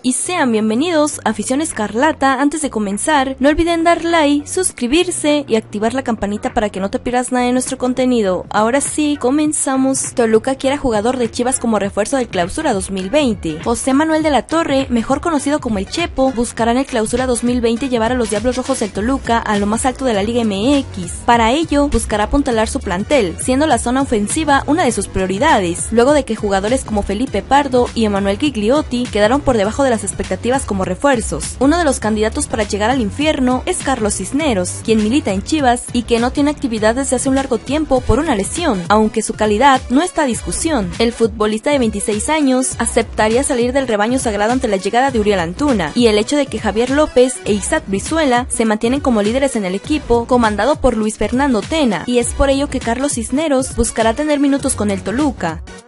y sean bienvenidos a Afición Escarlata. Antes de comenzar, no olviden dar like, suscribirse y activar la campanita para que no te pierdas nada de nuestro contenido. Ahora sí, comenzamos. Toluca quiere a jugador de Chivas como refuerzo del Clausura 2020. José Manuel de la Torre, mejor conocido como el Chepo, buscará en el Clausura 2020 llevar a los Diablos Rojos del Toluca a lo más alto de la Liga MX. Para ello, buscará apuntalar su plantel, siendo la zona ofensiva una de sus prioridades, luego de que jugadores como Felipe Pardo y Emanuel Gigliotti quedaron por debajo de las expectativas como refuerzos. Uno de los candidatos para llegar al infierno es Carlos Cisneros, quien milita en Chivas y que no tiene actividad desde hace un largo tiempo por una lesión, aunque su calidad no está a discusión. El futbolista de 26 años aceptaría salir del rebaño sagrado ante la llegada de Uriel Antuna, y el hecho de que Javier López e Isaac Brizuela se mantienen como líderes en el equipo, comandado por Luis Fernando Tena, y es por ello que Carlos Cisneros buscará tener minutos con el Toluca.